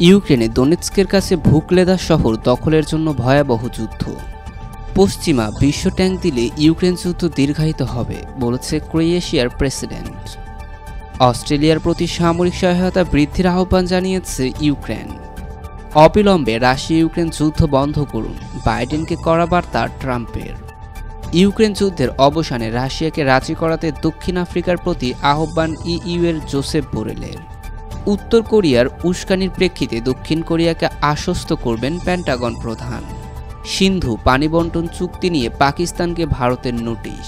ইউক্রেনে দোনেৎস্কের কাছে ভুকলেদা শহর দখলের জন্য ভয়াবহ যুদ্ধ। পশ্চিমা বিশ্ব ট্যাঙ্ক দিলে ইউক্রেন যুদ্ধ দীর্ঘায়িত হবে বলেছে ক্রোয়েশিয়ার প্রেসিডেন্ট। অস্ট্রেলিয়ার প্রতি সামরিক সহায়তা বৃদ্ধির আহ্বান জানিয়েছে ইউক্রেন। অবিলম্বে রাশিয়া ইউক্রেন যুদ্ধ বন্ধ করুন, বাইডেনকে করা বার্তা ট্রাম্পের। ইউক্রেন যুদ্ধের অবসানে রাশিয়াকে রাজি করাতে দক্ষিণ আফ্রিকার প্রতি আহ্বান ইইউ এর জোসেফ বোরেলের। উত্তর কোরিয়ার উস্কানির প্রেক্ষিতে দক্ষিণ কোরিয়াকে আশ্বস্ত করবেন পেন্টাগন প্রধান। সিন্ধু পানি বন্টন চুক্তি নিয়ে পাকিস্তানকে ভারতের নোটিশ।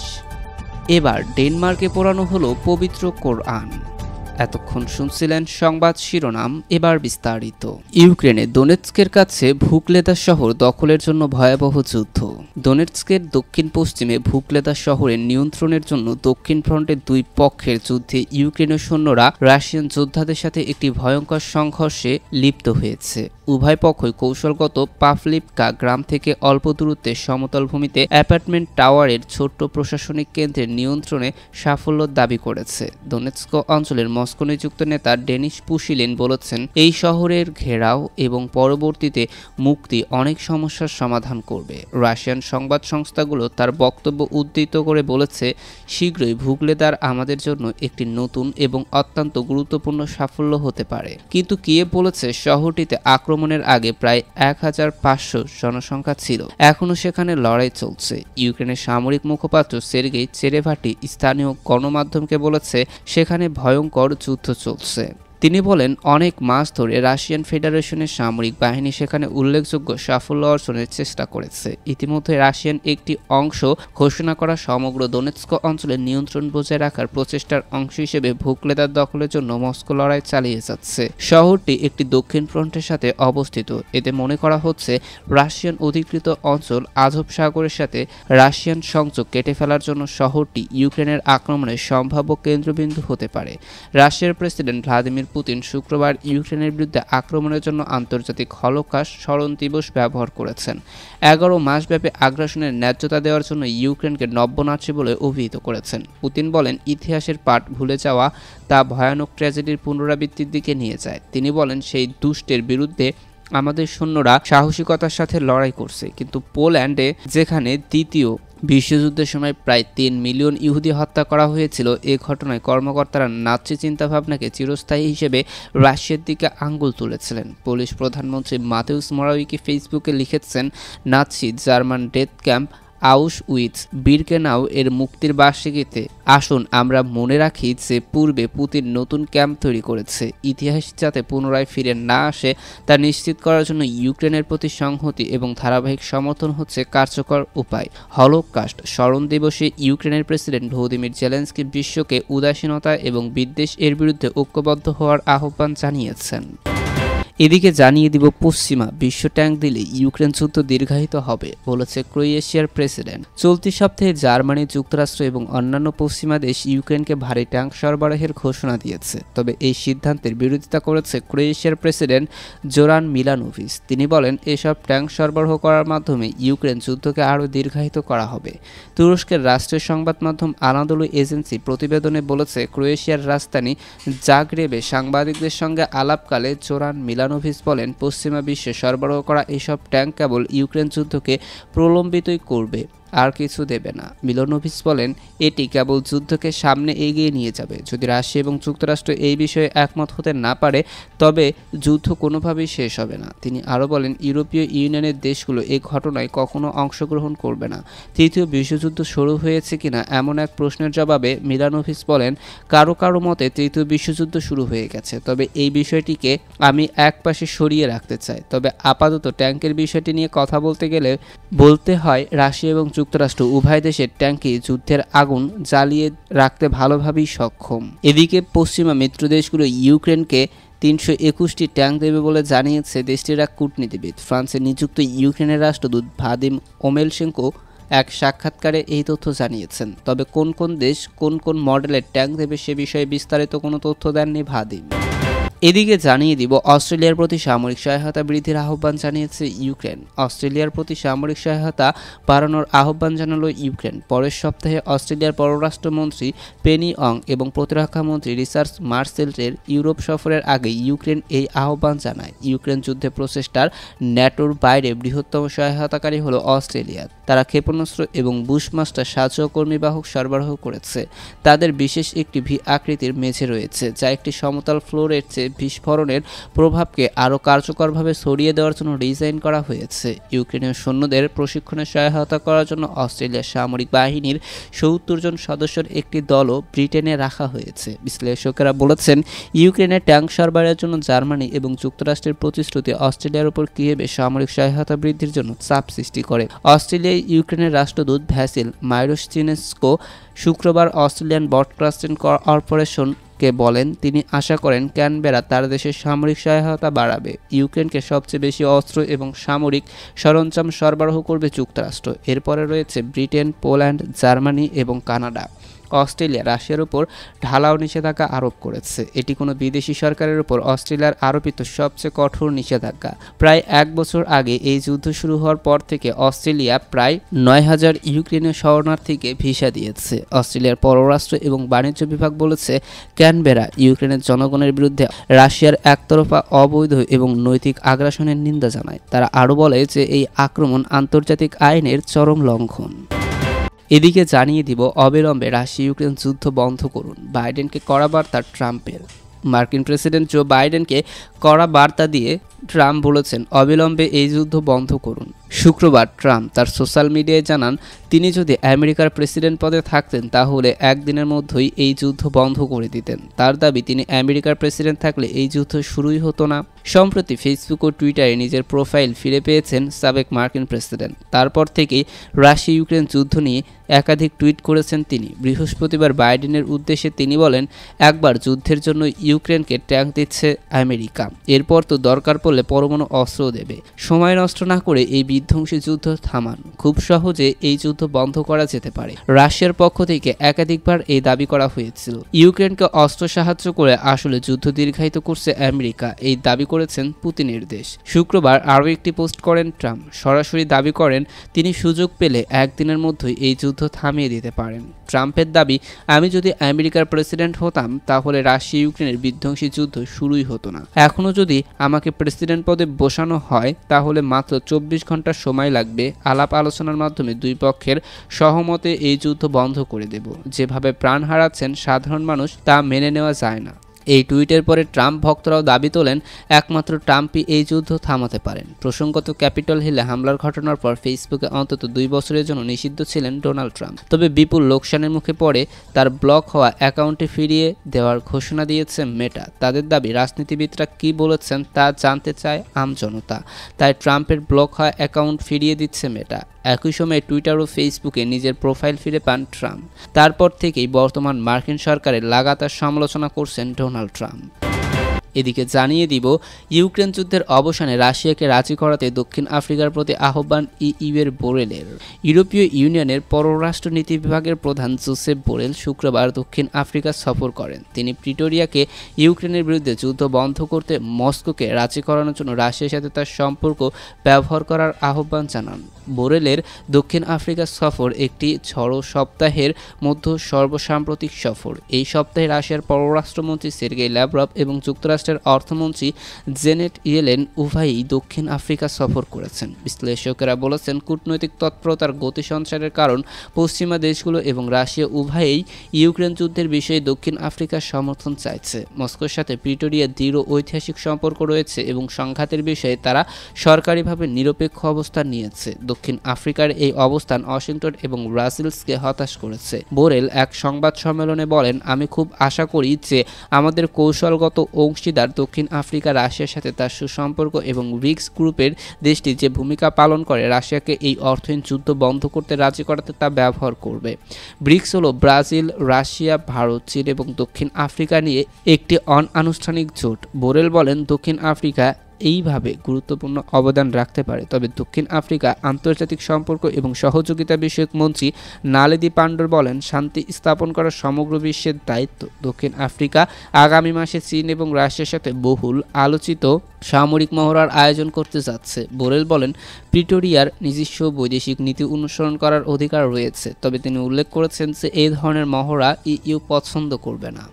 এবার ডেনমার্কে পোড়ানো হলো পবিত্র কোরআন। এতক্ষণ শুনছিলেন সংবাদ শিরোনাম, এবার বিস্তারিত। ইউক্রেনে দোনেৎস্কের কাছে ভুকলেদা শহর দখলের জন্য ভয়াবহ যুদ্ধ। দোনেৎস্কের দক্ষিণ পশ্চিমে ভুকলেদা শহরের নিয়ন্ত্রণের জন্য দক্ষিণ ফ্রন্টের দুই পক্ষের যুদ্ধে ইউক্রেনীয় সৈন্যরা রাশিয়ান যোদ্ধাদের সাথে একটি ভয়ঙ্কর সংঘর্ষে লিপ্ত হয়েছে। উভয় পক্ষই কৌশলগত পাভলিভকা গ্রাম থেকে অল্প দূরত্বে সমতল ভূমিতে অ্যাপার্টমেন্ট টাওয়ারের ছোট্ট প্রশাসনিক কেন্দ্রের নিয়ন্ত্রণে সাফল্য দাবি করেছে। দোনেৎস্ক অঞ্চলের মস্কো নিযুক্ত নেতা ডেনিস পুশিলিন বলেছেন, এই শহরের ঘেরাও এবং পরবর্তীতে মুক্তি অনেক সমস্যার সমাধান করবে। রাশিয়ান সংবাদ সংস্থাগুলো তার বক্তব্য উদ্ধৃত করে বলেছে, শীঘ্রই ভুকলেদার আমাদের জন্য একটি নতুন এবং অত্যন্ত গুরুত্বপূর্ণ সাফল্য হতে পারে। কিন্তু কিয়েভ বলেছে শহরটিতে আক্রমণের আগে প্রায় 1500 জনসংখ্যা ছিল। এখনও সেখানে লড়াই চলছে। ইউক্রেনের সামরিক মুখপাত্র সের্গেই চেরেভাটি স্থানীয় গণমাধ্যমকে বলেছে, সেখানে ভয়ঙ্কর যুদ্ধ চলছে। তিনি বলেন, অনেক মাস ধরে রাশিয়ান ফেডারেশনের সামরিক বাহিনী সেখানে উল্লেখযোগ্য সাফল্য অর্জনের চেষ্টা করেছে। ইতিমধ্যে রাশিয়ান একটি অংশ ঘোষণা করা সমগ্র দোনেৎস্ক অঞ্চলের নিয়ন্ত্রণ বজায় রাখার প্রচেষ্টার অংশ হিসেবে ভুকলেদার দখলের জন্য মস্কো লড়াই চালিয়ে যাচ্ছে। শহরটি একটি দক্ষিণ ফ্রন্টের সাথে অবস্থিত। এতে মনে করা হচ্ছে রাশিয়ান অধিকৃত অঞ্চল আজব সাগরের সাথে রাশিয়ান সংযোগ কেটে ফেলার জন্য শহরটি ইউক্রেনের আক্রমণের সম্ভাব্য কেন্দ্রবিন্দু হতে পারে। রাশিয়ার প্রেসিডেন্ট ভ্লাদিমির পুতিন শুক্রবার ইউক্রেনের বিরুদ্ধে আক্রমণের জন্য আন্তর্জাতিক হলোকাস্ট স্মরণ দিবস ব্যবহার করেছেন। 11 মাসব্যাপী আগ্রাসনের ন্যায্যতা দেওয়ার জন্য ইউক্রেনকে নব্যনাৎসি বলে অভিহিত করেছেন। পুতিন বলেন, ইতিহাসের পাঠ ভুলে যাওয়া তা ভয়ানক ট্র্যাজেডির পুনরাবৃত্তির দিকে নিয়ে যায়। তিনি বলেন, সেই দুষ্টের বিরুদ্ধে আমাদের সৈন্যরা সাহসিকতার সাথে লড়াই করছে, কিন্তু পোল্যান্ডে যেখানে দ্বিতীয় বিশ্বযুদ্ধের সময় প্রায় 3 মিলিয়ন ইহুদি হত্যা করা হয়েছিল, এ ঘটনায় কর্মকর্তারা নাৎসি চিন্তাভাবনাকে চিরস্থায়ী হিসেবে রাশিয়ার দিকে আঙ্গুল তুলেছিলেন। পোলিশ প্রধানমন্ত্রী মাতেউস মোরাউইকি ফেসবুকে লিখেছেন, Nazi German death camp Auschwitz Birkenau এর মুক্তির বার্ষিকীতে আসুন আমরা মনে রাখি যে পূর্বে পুতিন নতুন ক্যাম্প তৈরি করেছে। ইতিহাস যাতে পুনরায় ফিরে না আসে তা নিশ্চিত করার জন্য ইউক্রেনের প্রতি সংহতি এবং ধারাবাহিক সমর্থন হচ্ছে কার্যকর উপায়। হলোকাস্ট স্মরণ দিবসে ইউক্রেনের প্রেসিডেন্ট ভলোদিমির জেলেনস্কি বিশ্বকে উদাসীনতা এবং বিদ্বেষ এর বিরুদ্ধে ঐক্যবদ্ধ হওয়ার আহ্বান জানিয়েছেন। এদিকে জানিয়ে দিব, পশ্চিমা বিশ্ব ট্যাঙ্ক দিলে ইউক্রেন যুদ্ধ দীর্ঘায়িত হবে বলেছে ক্রোয়েশিয়ার প্রেসিডেন্ট। চলতি সপ্তাহে জার্মানি, যুক্তরাষ্ট্র এবং অন্যান্য পশ্চিমা দেশ ইউক্রেনকে ভারী ট্যাঙ্ক সরবরাহের ঘোষণা দিয়েছে। তবে এই সিদ্ধান্তের বিরোধিতা করেছে ক্রোয়েশিয়ার প্রেসিডেন্ট জোরান মিলানোভিচ। তিনি বলেন, এসব ট্যাঙ্ক সরবরাহ করার মাধ্যমে ইউক্রেন যুদ্ধকে আরও দীর্ঘায়িত করা হবে। তুরস্কের রাষ্ট্রীয় সংবাদ মাধ্যম আনাদোলু এজেন্সি প্রতিবেদনে বলেছে, ক্রোয়েশিয়ার রাজধানী জাগরেবে সাংবাদিকদের সঙ্গে আলাপকালে জোরান মিলানোভিচ বলেন, পশ্চিমা বিশ্বে সরবরাহ করা এসব ট্যাঙ্ক কেবল ইউক্রেন যুদ্ধকে প্রলম্বিতই করবে, আর কিছু দেবে না। মিলানোভিচ বলেন, এটি কেবল যুদ্ধকে সামনে এগিয়ে নিয়ে যাবে। যদি রাশিয়া এবং যুক্তরাষ্ট্র এই বিষয়ে একমত হতে না পারে তবে যুদ্ধ কোনোভাবেই শেষ হবে না। তিনি আরও বলেন, ইউরোপীয় ইউনিয়নের দেশগুলো এই ঘটনায় কখনো অংশগ্রহণ করবে না। তৃতীয় বিশ্বযুদ্ধ শুরু হয়েছে কিনা এমন এক প্রশ্নের জবাবে মিলানোভিচ বলেন, কারো কারো মতে তৃতীয় বিশ্বযুদ্ধ শুরু হয়ে গেছে, তবে এই বিষয়টিকে আমি একপাশে সরিয়ে রাখতে চাই। তবে আপাতত ট্যাঙ্কের বিষয়টি নিয়ে কথা বলতে গেলে বলতে হয়, রাশিয়া এবং যুক্তরাষ্ট্র উভয় দেশের ট্যাঙ্কই যুদ্ধের আগুন জ্বালিয়ে রাখতে ভালোভাবেই সক্ষম। এদিকে পশ্চিমা মিত্র দেশগুলো ইউক্রেনকে 321টি ট্যাঙ্ক দেবে বলে জানিয়েছে দেশটির এক কূটনীতিবিদ। ফ্রান্সে নিযুক্ত ইউক্রেনের রাষ্ট্রদূত ভাদিম ওমেলশেঙ্কো এক সাক্ষাৎকারে এই তথ্য জানিয়েছেন। তবে কোন কোন দেশ কোন কোন মডেলের ট্যাঙ্ক দেবে সে বিষয়ে বিস্তারিত কোনো তথ্য দেননি ভাদিম। এদিকে জানিয়ে দিব অস্ট্রেলিয়ার প্রতি সামরিক সহায়তা বৃদ্ধির আহ্বান জানিয়েছে ইউক্রেন। অস্ট্রেলিয়ার প্রতি সামরিক সহায়তা বাড়ানোর আহ্বান জানালো ইউক্রেন। পরের সপ্তাহে অস্ট্রেলিয়ার পররাষ্ট্রমন্ত্রী পেনি অং এবং প্রতিরক্ষামন্ত্রী রিচার্ড মার্সেলের ইউরোপ সফরের আগে ইউক্রেন এই আহ্বান জানায়। ইউক্রেন যুদ্ধে প্রচেষ্টার ন্যাটোর বাইরে বৃহত্তম সহায়তাকারী হলো অস্ট্রেলিয়া। তারা ক্ষেপণাস্ত্র এবং বুশমাস্টার সাহায্যকর্মী বাহক সরবরাহ করেছে। তাদের বিশেষ একটি ভি আকৃতির মেঝে রয়েছে, যা একটি সমতল ফ্লোরের চেয়ে বিস্ফোরণের প্রভাবকে আরও কার্যকরভাবে ছড়িয়ে দেওয়ার জন্য ডিজাইন করা হয়েছে। ইউক্রেনীয় সৈন্যদের প্রশিক্ষণে সহায়তা করার জন্য অস্ট্রেলিয়ার সামরিক বাহিনীর ৭০ জন সদস্যের একটি দলও ব্রিটেনে রাখা হয়েছে। বিশ্লেষকেরা বলেছেন, ইউক্রেনের ট্যাঙ্ক সরবরাহের জন্য জার্মানি এবং যুক্তরাষ্ট্রের প্রতিশ্রুতি অস্ট্রেলিয়ার উপর কিয়েভে সামরিক সহায়তা বৃদ্ধির জন্য চাপ সৃষ্টি করে। অস্ট্রেলিয়ায় ইউক্রেনের রাষ্ট্রদূত ভ্যাসিল মাইরোসচিনেস্কো শুক্রবার অস্ট্রেলিয়ান ব্রডকাস্টিং কর্পোরেশনকে বলেন, তিনি আশা করেন ক্যানবেরা তার দেশের সামরিক সহায়তা বাড়াবে। ইউক্রেনকে সবচেয়ে বেশি অস্ত্র এবং সামরিক সরঞ্জাম সরবরাহ করবে যুক্তরাষ্ট্র। এরপরে রয়েছে ব্রিটেন, পোল্যান্ড, জার্মানি এবং কানাডা। অস্ট্রেলিয়া রাশিয়ার উপর ঢালাও নিষেধাজ্ঞা আরোপ করেছে। এটি কোনো বিদেশি সরকারের উপর অস্ট্রেলিয়ার আরোপিত সবচেয়ে কঠোর নিষেধাজ্ঞা। প্রায় এক বছর আগে এই যুদ্ধ শুরু হওয়ার পর থেকে অস্ট্রেলিয়া প্রায় ৯,০০০ ইউক্রেনীয় শরণার্থীকে ভিসা দিয়েছে। অস্ট্রেলিয়ার পররাষ্ট্র এবং বাণিজ্য বিভাগ বলেছে, ক্যানবেরা ইউক্রেনের জনগণের বিরুদ্ধে রাশিয়ার একতরফা অবৈধ এবং নৈতিক আগ্রাসনের নিন্দা জানায়। তারা আরও বলে যে এই আক্রমণ আন্তর্জাতিক আইনের চরম লঙ্ঘন। এদিকে জানিয়ে দিব অবিলম্বে রাশিয়া ইউক্রেন যুদ্ধ বন্ধ করুন, বাইডেনকে কড়া বার্তা ট্রাম্পের। মার্কিন প্রেসিডেন্ট জো বাইডেনকে কড়া বার্তা দিয়ে ট্রাম্প বলেছেন, অবিলম্বে এই যুদ্ধ বন্ধ করুন। শুক্রবার ট্রাম্প তার সোশ্যাল মিডিয়ায় জানান, তিনি যদি আমেরিকার প্রেসিডেন্ট পদে থাকতেন তাহলে একদিনের মধ্যেই এই যুদ্ধ বন্ধ করে দিতেন। তার দাবি, তিনি আমেরিকার প্রেসিডেন্ট থাকলে এই যুদ্ধ শুরুই হতো না। সম্প্রতি ফেসবুক ও টুইটারে নিজের প্রোফাইল ফিরে পেয়েছেন সাবেক মার্কিন প্রেসিডেন্ট। তারপর থেকেই রাশিয়া ইউক্রেন যুদ্ধ নিয়ে একাধিক টুইট করেছেন তিনি। বৃহস্পতিবার বাইডেনের উদ্দেশ্যে তিনি বলেন, একবার যুদ্ধের জন্য ইউক্রেনকে ট্যাঙ্ক দিচ্ছে আমেরিকা, এরপর তো দরকার পড়লে পরমাণু অস্ত্রও দেবে। সময় নষ্ট না করে এই বিধ্বংসী যুদ্ধ থামান। খুব সহজে এই যুদ্ধ বন্ধ করা যেতে পারে। রাশিয়ার পক্ষ থেকে একাধিকবার এই দাবি করা হয়েছিল। ইউক্রেনকে অস্ত্র সাহায্য করে আসলে যুদ্ধ দীর্ঘায়িত করছে আমেরিকা, এই দাবি করেছেন পুতিনের দেশ। শুক্রবার আরও একটি পোস্ট করেন ট্রাম্প। সরাসরি দাবি করেন, তিনি সুযোগ পেলে একদিনের মধ্যেই এই যুদ্ধ থামিয়ে দিতে পারেন। ট্রাম্পের দাবি, আমি যদি আমেরিকার প্রেসিডেন্ট হতাম তাহলে রাশিয়া ইউক্রেনের বিধ্বংসী যুদ্ধ শুরুই হতো না। এখনও যদি আমাকে প্রেসিডেন্ট পদে বসানো হয় তাহলে মাত্র ২৪ ঘন্টা সময় লাগবে। আলাপ আলোচনার মাধ্যমে দুই পক্ষের সহমতে এই যুদ্ধ বন্ধ করে দেব। যেভাবে প্রাণ হারাচ্ছেন সাধারণ মানুষ তা মেনে নেওয়া যায় না। এই টুইটের পরে ট্রাম্প ভক্তরাও দাবি তোলেন, একমাত্র ট্রাম্পই এই যুদ্ধ থামাতে পারেন। প্রসঙ্গত, ক্যাপিটল হিলে হামলার ঘটনার পর ফেসবুকে অন্তত ২ বছরের জন্য নিষিদ্ধ ছিলেন ডোনাল্ড ট্রাম্প। তবে বিপুল লোকসানের মুখে পড়ে তার ব্লক হওয়া অ্যাকাউন্টে ফিরিয়ে দেওয়ার ঘোষণা দিয়েছে মেটা। তাদের দাবি, রাজনীতিবিদরা কী বলেছেন তা জানতে চায় আমজনতা, তাই ট্রাম্পের ব্লক হওয়া অ্যাকাউন্ট ফিরিয়ে দিচ্ছে মেটা। একই সময়ে টুইটার ও ফেসবুকে নিজের প্রোফাইল ফিরে পান ট্রাম্প। তারপর থেকেই বর্তমান মার্কিন সরকারের লাগাতার সমালোচনা করছেন ডোনাল্ড ট্রাম্প। এদিকে জানিয়ে দিব, ইউক্রেন যুদ্ধের অবসানে রাশিয়াকে রাজি করাতে দক্ষিণ আফ্রিকার প্রতি আহ্বান ইইউর বোরেলের। ইউরোপীয় ইউনিয়নের পররাষ্ট্র নীতি বিভাগের প্রধান জোসেফ বোরেল শুক্রবার দক্ষিণ আফ্রিকা সফর করেন। তিনি প্রিটোরিয়াকে ইউক্রেনের বিরুদ্ধে যুদ্ধ বন্ধ করতে মস্কোকে রাজি করানোর জন্য রাশিয়ার সাথে তার সম্পর্ক ব্যবহার করার আহ্বান জানান। বোরেলের দক্ষিণ আফ্রিকা সফর একটি ঝড়ো সপ্তাহের মধ্যে সর্বসাম্প্রতিক সফর। এই সপ্তাহে রাশিয়ার পররাষ্ট্রমন্ত্রী সের্গেই ল্যাভরভ এবং যুক্তরাষ্ট্রের অর্থমন্ত্রী জেনেট ইয়েলেন উভয়ই দক্ষিণ আফ্রিকা সফর করেছেন। বিশ্লেষকেরা বলেছেন, কূটনৈতিক তৎপরতার গতি সঞ্চারের কারণ পশ্চিমা দেশগুলো এবং রাশিয়া উভয়ই ইউক্রেন যুদ্ধের বিষয়ে দক্ষিণ আফ্রিকার সমর্থন চাইছে। মস্কোর সাথে প্রিটোরিয়ার দৃঢ় ঐতিহাসিক সম্পর্ক রয়েছে এবং সংঘাতের বিষয়ে তারা সরকারিভাবে নিরপেক্ষ অবস্থান নিয়েছে। দক্ষিণ আফ্রিকার এই অবস্থান ওয়াশিংটন এবং ব্রাসেলসকে হতাশ করেছে। বোরেল এক সংবাদ সম্মেলনে বলেন, আমি খুব আশা করি যে আমাদের কৌশলগত অংশীদার দক্ষিণ আফ্রিকা রাশিয়ার সাথে তার সুসম্পর্ক এবং ব্রিক্স গ্রুপের দেশটি যে ভূমিকা পালন করে রাশিয়াকে এই অর্থহীন যুদ্ধ বন্ধ করতে রাজি করাতে তা ব্যবহার করবে। ব্রিক্স হল ব্রাজিল, রাশিয়া, ভারত, চীন এবং দক্ষিণ আফ্রিকা নিয়ে একটি অনানুষ্ঠানিক জোট। বোরেল বলেন, দক্ষিণ আফ্রিকা এইভাবে গুরুত্বপূর্ণ অবদান রাখতে পারে। তবে দক্ষিণ আফ্রিকা আন্তর্জাতিক সম্পর্ক এবং সহযোগিতা বিষয়ক মন্ত্রী নালেদি পান্ডর বলেন, শান্তি স্থাপন করা সমগ্র বিশ্বের দায়িত্ব। দক্ষিণ আফ্রিকা আগামী মাসে চীন এবং রাশিয়ার সাথে বহুল আলোচিত সামরিক মহড়ার আয়োজন করতে যাচ্ছে। বোরেল বলেন, প্রিটোরিয়ার নিজস্ব বৈদেশিক নীতি অনুসরণ করার অধিকার রয়েছে, তবে তিনি উল্লেখ করেছেন যে এই ধরনের মহড়া ইইউ পছন্দ করবে না।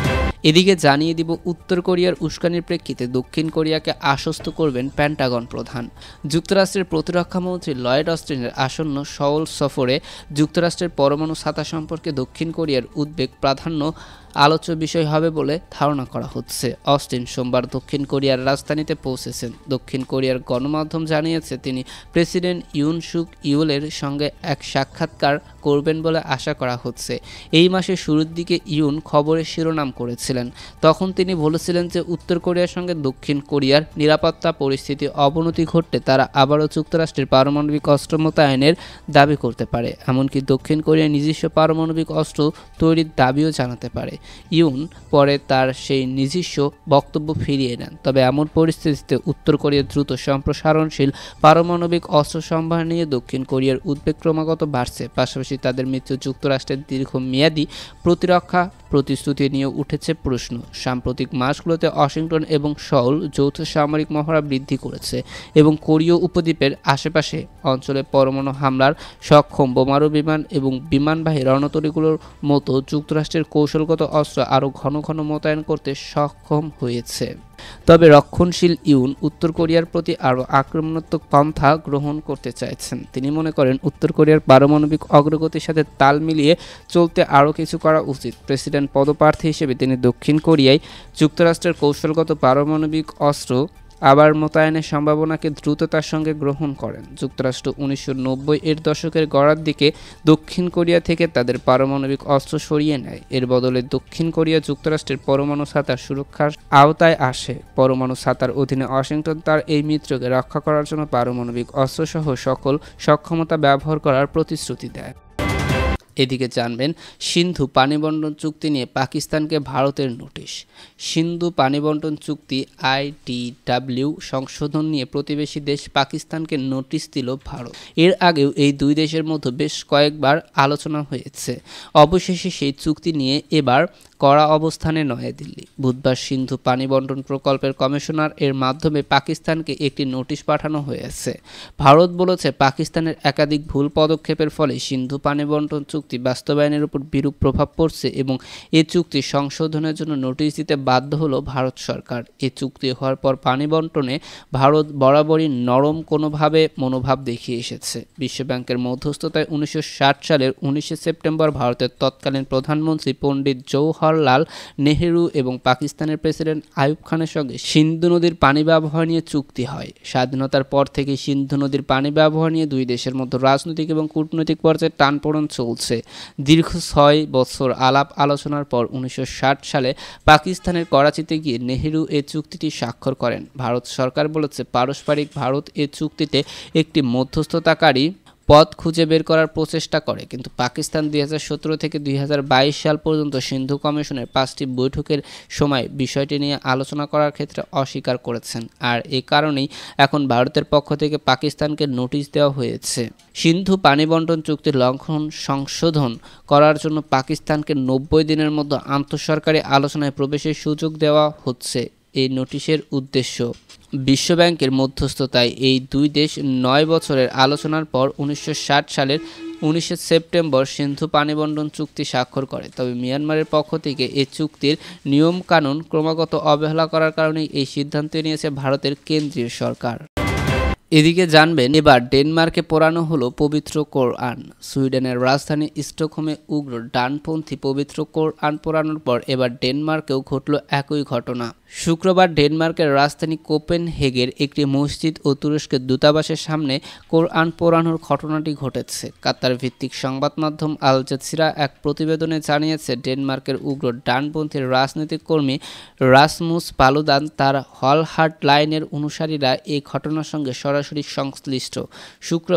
এদিকে জানিয়ে দিব, উত্তর কোরিয়ার উস্কানির প্রেক্ষিতে দক্ষিণ কোরিয়াকে আশ্বস্ত করবেন পেন্টাগন প্রধান। যুক্তরাষ্ট্রের প্রতিরক্ষামন্ত্রী লয়েড অস্টিনের আসন্ন সেউল সফরে যুক্তরাষ্ট্রের পরমাণু ছাতা সম্পর্কে দক্ষিণ কোরিয়ার উদ্বেগ প্রাধান্য আলোচ্য বিষয় হবে বলে ধারণা করা হচ্ছে। অস্টিন সোমবার দক্ষিণ কোরিয়ার রাজধানীতে পৌঁছেছেন। দক্ষিণ কোরিয়ার গণমাধ্যম জানিয়েছে তিনি প্রেসিডেন্ট ইউন সুক ইউলের সঙ্গে এক সাক্ষাৎকার করবেন বলে আশা করা হচ্ছে। এই মাসের শুরুর দিকে ইউন খবরের শিরোনাম করেছিলেন। তখন তিনি বলেছিলেন যে উত্তর কোরিয়ার সঙ্গে দক্ষিণ কোরিয়ার নিরাপত্তা পরিস্থিতি অবনতি ঘটলে তারা আবারও যুক্তরাষ্ট্রের পারমাণবিক অস্ত্র মোতায়েনের দাবি করতে পারে, এমনকি দক্ষিণ কোরিয়ার নিজস্ব পারমাণবিক অস্ত্র তৈরির দাবিও জানাতে পারে। ইউন পরে তার সেই নিজস্ব বক্তব্য ফিরিয়ে নেন। তবে এমন পরিস্থিতিতে উত্তর কোরিয়ার দ্রুত সম্প্রসারণশীল পারমাণবিক অস্ত্র সম্ভার নিয়ে দক্ষিণ কোরিয়ার উদ্বেগ ক্রমাগত বাড়ছে। পাশাপাশি তাদের মিত্র যুক্তরাষ্ট্রের দীর্ঘমেয়াদী প্রতিরক্ষা প্রতিশ্রুতি নিয়ে উঠেছে প্রশ্ন। সাম্প্রতিক মাসগুলোতে ওয়াশিংটন এবং সেউল যৌথ সামরিক মহড়া বৃদ্ধি করেছে এবং কোরীয় উপদ্বীপের আশেপাশে অঞ্চলে পরমাণু হামলার সক্ষম বোমারু বিমান এবং বিমানবাহী রণতরীগুলোর মতো যুক্তরাষ্ট্রের কৌশলগত অস্ত্র আরও ঘন ঘন মোতায়েন করতে সক্ষম হয়েছে। তবে রক্ষণশীল ইউন উত্তর কোরিয়ার প্রতি আরও আক্রমণাত্মক পন্থা গ্রহণ করতে চাইছেন। তিনি মনে করেন উত্তর কোরিয়ার পারমাণবিক অগ্রগতির সাথে তাল মিলিয়ে চলতে আরও কিছু করা উচিত। প্রেসিডেন্ট পদপ্রার্থী হিসেবে তিনি দক্ষিণ কোরিয়ায় যুক্তরাষ্ট্রের কৌশলগত পারমাণবিক অস্ত্র আবার মোতায়েনের সম্ভাবনাকে দ্রুততার সঙ্গে গ্রহণ করেন। যুক্তরাষ্ট্র 1990-এর দশকের গোড়ার দিকে দক্ষিণ কোরিয়া থেকে তাদের পারমাণবিক অস্ত্র সরিয়ে নেয়। এর বদলে দক্ষিণ কোরিয়া যুক্তরাষ্ট্রের পরমাণু ছাতার সুরক্ষার আওতায় আসে। পরমাণু ছাতার অধীনে ওয়াশিংটন তার এই মিত্রকে রক্ষা করার জন্য পারমাণবিক অস্ত্রসহ সকল সক্ষমতা ব্যবহার করার প্রতিশ্রুতি দেয়। এদিকে জানবেন, সিন্ধু পানি বণ্টন চুক্তি নিয়ে পাকিস্তানকে ভারতের নোটিশ। সিন্ধু পানি বণ্টন চুক্তি ITW সংশোধন নিয়ে প্রতিবেশী দেশ পাকিস্তানকে নোটিশ দিল ভারত। এর আগেও এই দুই দেশের মধ্যে বেশ কয়েকবার আলোচনা হয়েছে। অবশেষে সেই চুক্তি নিয়ে এবার কড়া অবস্থানে নয়াদিল্লি। বুধবার সিন্ধু পানি বণ্টন প্রকল্পের কমিশনার এর মাধ্যমে পাকিস্তানকে একটি নোটিশ পাঠানো হয়েছে। ভারত বলেছে, পাকিস্তানের একাধিক ভুল পদক্ষেপের ফলে সিন্ধু পানি বণ্টন চুক্তি বাস্তবায়নের উপর বিরূপ প্রভাব পড়ছে এবং এ চুক্তি সংশোধনের জন্য নোটিশ দিতে বাধ্য হলো ভারত সরকার। এ চুক্তি হওয়ার পর পানি বণ্টনে ভারত বরাবরই নরম কোনোভাবে মনোভাব দেখিয়ে এসেছে। বিশ্বব্যাংকের মধ্যস্থতায় 1960 সালের 19 সেপ্টেম্বর ভারতের তৎকালীন প্রধানমন্ত্রী পণ্ডিত জওহরলাল নেহেরু এবং পাকিস্তানের প্রেসিডেন্ট আইয়ুব খানের সঙ্গে সিন্ধু নদীর পানি ব্যবহার নিয়ে চুক্তি হয়। স্বাধীনতার পর থেকে সিন্ধু নদীর পানি ব্যবহার নিয়ে দুই দেশের মধ্যে রাজনৈতিক এবং কূটনৈতিক পর্যায়ে টানপোড়েন চলছে। দীর্ঘ 6 বছর আলাপ আলোচনার পর 1960 সালে পাকিস্তানের করাচিতে গিয়ে নেহেরু এই চুক্তিটি স্বাক্ষর করেন। ভারত সরকার বলেছে, পারস্পরিক ভারত এই চুক্তিতে একটি মধ্যস্থতাকারী পথ খুঁজে বের করার প্রচেষ্টা করে, কিন্তু পাকিস্তান 2017 থেকে 2022 সাল পর্যন্ত সিন্ধু কমিশনের 5টি বৈঠকের সময় বিষয়টি নিয়ে আলোচনা করার ক্ষেত্রে অস্বীকার করেছেন। আর এ কারণেই এখন ভারতের পক্ষ থেকে পাকিস্তানকে নোটিশ দেওয়া হয়েছে। সিন্ধু পানি বণ্টন চুক্তির লঙ্ঘন সংশোধন করার জন্য পাকিস্তানকে 90 দিনের মধ্যে আন্তঃসরকারি আলোচনায় প্রবেশের সুযোগ দেওয়া হচ্ছে এই নোটিশের উদ্দেশ্য। বিশ্বব্যাংকের মধ্যস্থতায় এই দুই দেশ 9 বছরের আলোচনার পর 1960 সালের 19 সেপ্টেম্বর সিন্ধু পানি বণ্টন চুক্তি স্বাক্ষর করে। তবে মিয়ানমারের পক্ষ থেকে এই চুক্তির নিয়মকানুন ক্রমাগত অবহেলা করার কারণে এই সিদ্ধান্ত নিয়েছে ভারতের কেন্দ্রীয় সরকার। এদিকে জানবেন, এবার ডেনমার্কে পোড়ানো হলো পবিত্র কোরআন। সুইডেনের রাজধানী স্টকহোমে উগ্র ডানপন্থী পবিত্র কোরআন পোড়ানোর পর এবার ডেনমার্কেও ঘটল একই ঘটনা। শুক্রবার ডেনমার্কের রাজধানী কোপেনহেগের একটি মসজিদ ও তুরস্কের দূতাবাসের সামনে কোরআন পোড়ানোর ঘটনাটি ঘটেছে। কাতার ভিত্তিক সংবাদ মাধ্যম আল জাজিরা এক প্রতিবেদনে জানিয়েছে, ডেনমার্কের উগ্র ডানপন্থী রাজনৈতিক কর্মী রাসমুস পালুদান তার হলহার্ট লাইনের অনুসারীরা এই ঘটনার সঙ্গে সরাসরি সংশ্লিষ্ট। শুক্রবার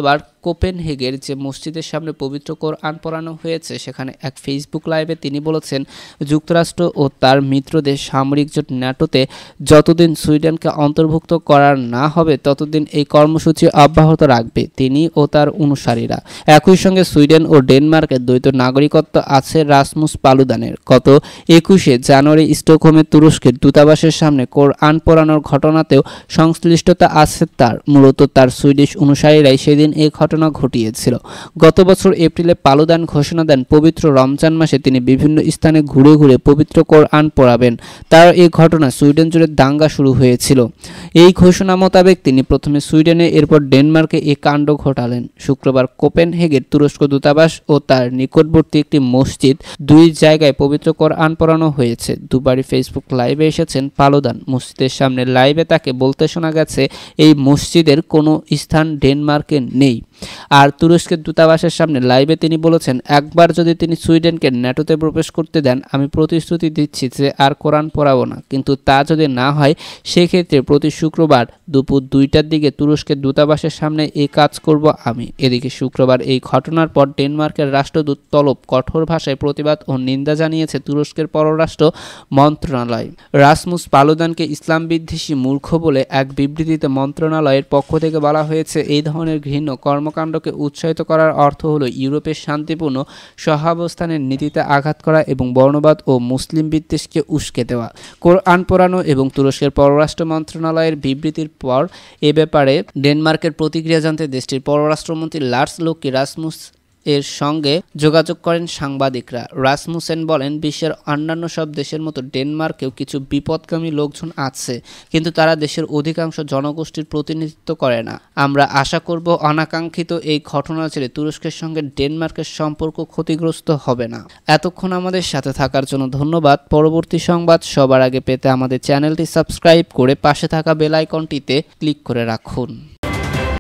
কোপেনহেগের যে মসজিদের সামনে পবিত্র কোরআন পড়ানো হয়েছে সেখানে এক ফেসবুক লাইভে তিনি বলেছেন, যুক্তরাষ্ট্র ও তার মিত্র দেশ সামরিক জোট ন্যাটোতে যতদিন সুইডেনকে অন্তর্ভুক্ত করার না হবে ততদিন এই কর্মসূচি অব্যাহত রাখবে তিনি ও তার অনুসারীরা। একই সঙ্গে সুইডেন ও ডেনমার্কের দ্বৈত নাগরিকত্ব আছে রাসমুস পালুদানের। গত 21শে জানুয়ারি স্টকহোমে তুরস্কের দূতাবাসের সামনে কোরআন পড়ানোর ঘটনাতেও সংশ্লিষ্টতা আছে তার। মূলত তার সুইডিশ অনুসারীরাই সেদিন এই ঘটনা ঘটিয়েছিল। গত বছর এপ্রিলে পালুদান ঘোষণা দেন পবিত্র রমজান মাসে তিনি বিভিন্ন স্থানে ঘুরে ঘুরে পবিত্র কোরআন পড়াবেন। তার এই ঘটনা সুইডেন জুড়ে দাঙ্গা শুরু হয়েছিল। এই ঘোষণা মোতাবেক তিনি প্রথমে সুইডেনে এরপর ডেনমার্কে এই কাণ্ড ঘটালেন। শুক্রবার কোপেনহেগের তুরস্ক দূতাবাস ও তার নিকটবর্তী একটি মসজিদ, দুই জায়গায় পবিত্র কোরআন পড়ানো হয়েছে। দুবারই ফেসবুক লাইভে এসেছেন পালুদান। মসজিদের সামনে লাইভে তাকে বলতে শোনা গেছে এই মসজিদের কোনো স্থান ডেনমার্কে নেই। আর তুরস্কের দূতাবাসের সামনে লাইভে তিনি বলেছেন, একবার যদি তিনি সুইডেনকে ন্যাটোতে প্রবেশ করতে দেন আমি প্রতিশ্রুতি দিচ্ছি যে আর কোরআন পড়াবো না, কিন্তু তা যদি না হয় সেক্ষেত্রে প্রতি শুক্রবার দুপুর 2টার দিকে তুরস্কের দূতাবাসের সামনে এই কাজ করব আমি। এদিকে শুক্রবার এই ঘটনার পর ডেনমার্কের রাষ্ট্রদূত তলব কঠোর ভাষায় প্রতিবাদ ও নিন্দা জানিয়েছে তুরস্কের পররাষ্ট্র মন্ত্রণালয়। রাসমুস পালুদানকে ইসলাম বিদ্বেষী মূর্খ বলে এক বিবৃতিতে মন্ত্রণালয়ের পক্ষ থেকে বলা হয়েছে, এই ধরনের ঘৃণ্য কর্মকাণ্ডকে উৎসাহিত করার অর্থ হলো ইউরোপের শান্তিপূর্ণ সহাবস্থানের নীতিতে আঘাত করা এবং বর্ণবাদ ও মুসলিম বিদ্বেষকে উস্কে দেওয়া। কোরআন পড়ানো এবং তুরস্কের পররাষ্ট্র মন্ত্রণালয়ের বিবৃতির পর এ ব্যাপারে ডেনমার্কের প্রতিক্রিয়া জানতে দেশটির পররাষ্ট্রমন্ত্রী লার্স লোকি রাসমুস এর সঙ্গে যোগাযোগ করেন সাংবাদিকরা। রাসমুসেন বলেন, বিশ্বের অন্যান্য সব দেশের মতো ডেনমার্কেও কিছু বিপদগামী লোকজন আছে, কিন্তু তারা দেশের অধিকাংশ জনগোষ্ঠীর প্রতিনিধিত্ব করে না। আমরা আশা করব অনাকাঙ্ক্ষিত এই ঘটনা ছেড়ে তুরস্কের সঙ্গে ডেনমার্কের সম্পর্ক ক্ষতিগ্রস্ত হবে না। এতক্ষণ আমাদের সাথে থাকার জন্য ধন্যবাদ। পরবর্তী সংবাদ সবার আগে পেতে আমাদের চ্যানেলটি সাবস্ক্রাইব করে পাশে থাকা বেল আইকনটিতে ক্লিক করে রাখুন।